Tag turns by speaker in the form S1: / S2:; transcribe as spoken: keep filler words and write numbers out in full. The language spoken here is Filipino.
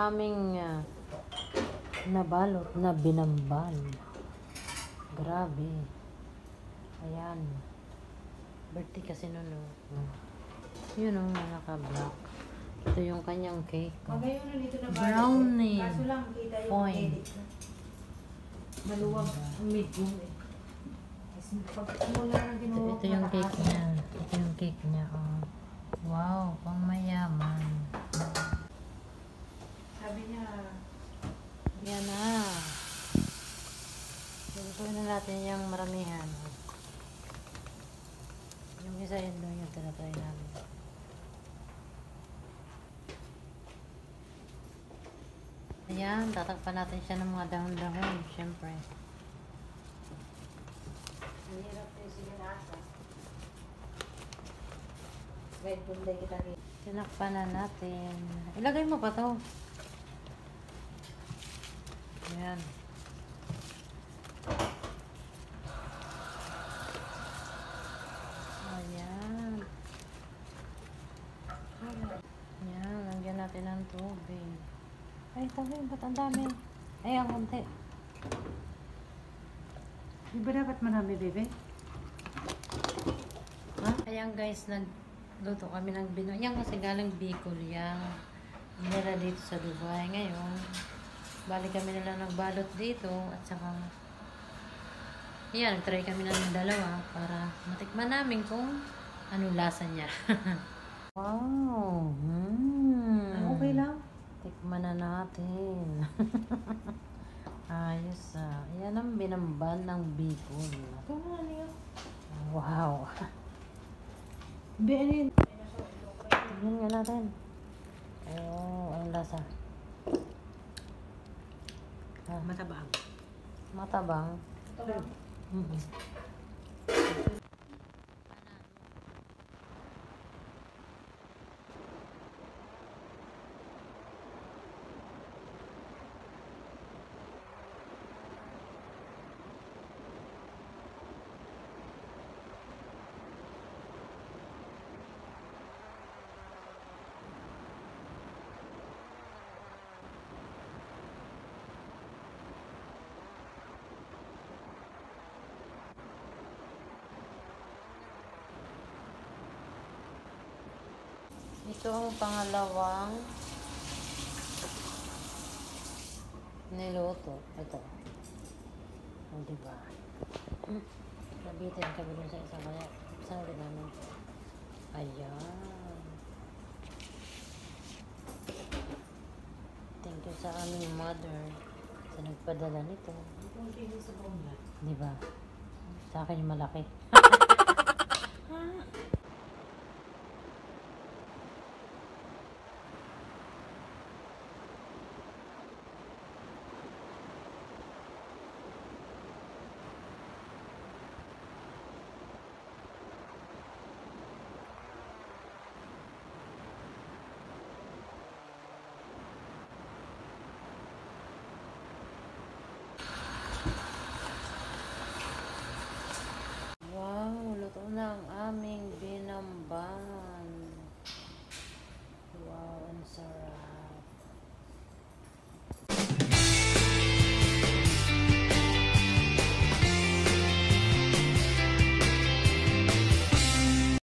S1: aming uh, nabalot na binambal. Grabe. Ayan. Birthday kasi nun, oh. Yun, oh, naka-black. Ito yung kanyang cake. Oh. Brownie. Point.
S2: Maluwag ang medium eh.
S1: Ito, ito yung cake niya. Ito yung cake niya, oh. Wow, pang mayaman.
S2: Sabi niya,
S1: yan na. Gusto na natin yung maramihan. Yung isa yun doon yung tinatry namin. Ayan, tatakpan natin siya ng mga dahon-dahon, syempre.
S2: ang hirap yung sinanasa. Wait, bunday kita rin.
S1: Tinakpan na natin. Ilagay mo pa to. Ayan. Ayan. Ayan, lagyan natin ng tubig. Ay, tabi, ba't ang dami? Ay, ang konti.
S2: Di ba dapat marami, bebe?
S1: Ha? Ayan guys, nagluto kami ng Binoy. Yan kasi galing Bicol yan. Nila dito sa Dubai. Ngayon, balik kami nila nagbalot dito. At saka, yan, nagtry kami ng dalawa para matikman namin kung ano lasa niya. Wow! Hmm.
S2: Ah, okay lang.
S1: Tikman na natin. Ayos ah. Yan ang binambal ng Bicol.
S2: Ito na niyo.
S1: Wow!
S2: Be, ano yun?
S1: Tignan nga natin. Oh, ang lasa. Ah,
S2: Matabang.
S1: matabang.
S2: Ito lang.
S1: Mm-hmm. Ito ang pangalawang niluto. Ito. O, diba? Nabitin kami dun sa isa kaya saan ulit namin. Ayan. Thank you sa aming mother sa nagpadala nito.
S2: Itong kinis sa bomba.
S1: Diba? Sa akin yung malaki.